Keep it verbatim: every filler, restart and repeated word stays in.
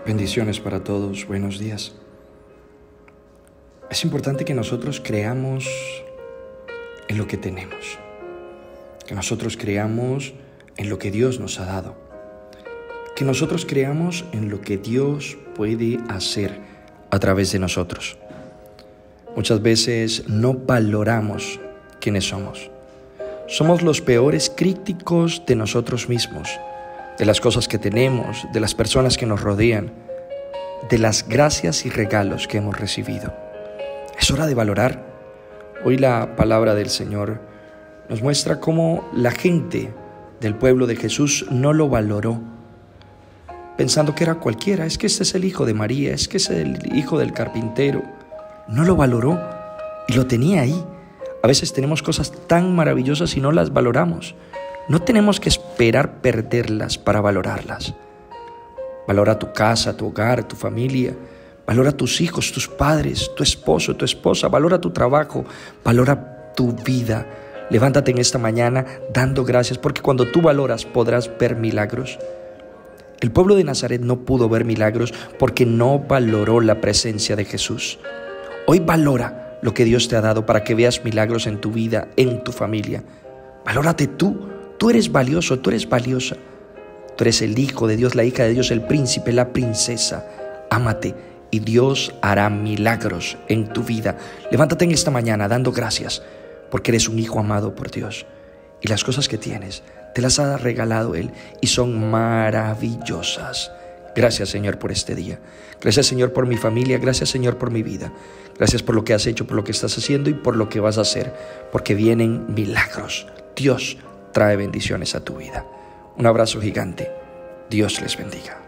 Bendiciones para todos, buenos días. Es importante que nosotros creamos en lo que tenemos, que nosotros creamos en lo que Dios nos ha dado, que nosotros creamos en lo que Dios puede hacer a través de nosotros. Muchas veces no valoramos quiénes somos. Somos los peores críticos de nosotros mismos, de las cosas que tenemos, de las personas que nos rodean, de las gracias y regalos que hemos recibido. Es hora de valorar. Hoy la palabra del Señor nos muestra cómo la gente del pueblo de Jesús no lo valoró, pensando que era cualquiera. Es que este es el hijo de María, es que es el hijo del carpintero. No lo valoró y lo tenía ahí. A veces tenemos cosas tan maravillosas y no las valoramos. No tenemos que esperar perderlas para valorarlas. Valora tu casa, tu hogar, tu familia. Valora tus hijos, tus padres, tu esposo, tu esposa. Valora tu trabajo. Valora tu vida. Levántate en esta mañana dando gracias, porque cuando tú valoras podrás ver milagros. El pueblo de Nazaret no pudo ver milagros porque no valoró la presencia de Jesús. Hoy valora lo que Dios te ha dado para que veas milagros en tu vida, en tu familia. Valórate tú. Tú eres valioso, tú eres valiosa. Tú eres el hijo de Dios, la hija de Dios, el príncipe, la princesa. Ámate y Dios hará milagros en tu vida. Levántate en esta mañana dando gracias porque eres un hijo amado por Dios. Y las cosas que tienes te las ha regalado Él y son maravillosas. Gracias, Señor, por este día. Gracias, Señor, por mi familia. Gracias, Señor, por mi vida. Gracias por lo que has hecho, por lo que estás haciendo y por lo que vas a hacer, porque vienen milagros. Dios trae bendiciones a tu vida. Un abrazo gigante. Dios les bendiga.